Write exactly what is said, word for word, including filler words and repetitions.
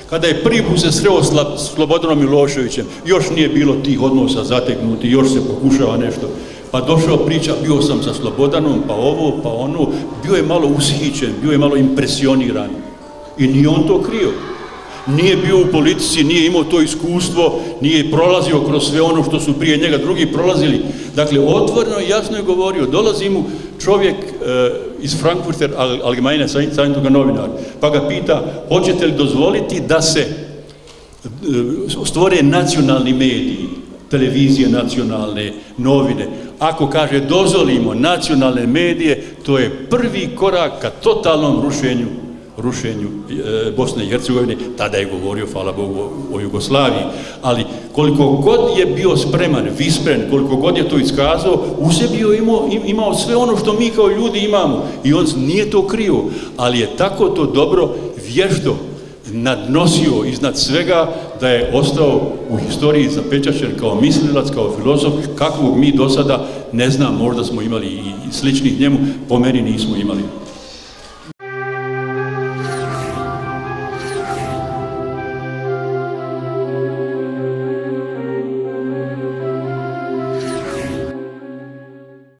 Kada je prvi put se sreo s Slobodanom Miloševićem, još nije bilo tih odnosa zateknuti, još se pokušava nešto. Pa došao priča, bio sam sa Slobodanom, pa ovo, pa ono, bio je malo ushićen, bio je malo impresioniran. I nije on to krio. Nije bio u politici, nije imao to iskustvo, nije prolazio kroz sve ono što su prije njega drugi prolazili. Dakle, otvoreno i jasno je govorio, dolazi mu čovjek e, iz Frankfurter Allgemeine Zeitunga novinar, pa ga pita, hoćete li dozvoliti da se e, stvore nacionalni mediji, televizije nacionalne, novine. Ako kaže dozvolimo nacionalne medije, to je prvi korak ka totalnom rušenju rušenju e, Bosne i Hercegovine. Tada je govorio, hvala Bogu, o, o Jugoslaviji, ali koliko god je bio spreman, vispren, koliko god je to iskazao, u sebi je imao, imao sve ono što mi kao ljudi imamo i on nije to krio, ali je tako to dobro, vješto nadnosio iznad svega da je ostao u historiji zapečaćen kao mislilac, kao filozof, kakvog mi do sada ne znam, možda smo imali i sličnih njemu, po meni nismo imali.